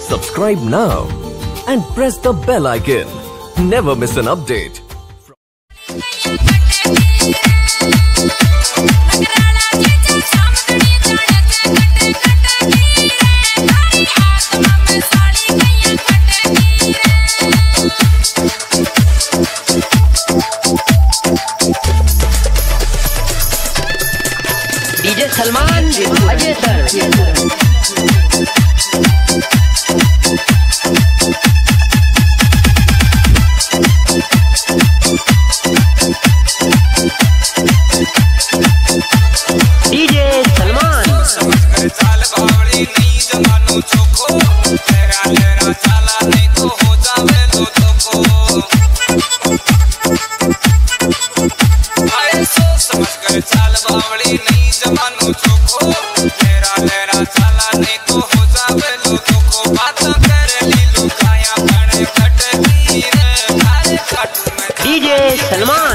Subscribe now and press the bell icon. Never miss an update. DJ Salman Ajay sir DJ Salman चाल बावड़ी नहीं जमानो चोखो तेरा लेरा चाला नहीं तो हो जावे लो धोखो आए सो समझ कर चाल बावड़ी नहीं जमानो चोखो तेरा लेरा चाला नहीं तो हो जावे लो धोखो बात कर ली लुकाया बड़े खटनी रे खारे खट में डीजे सलमान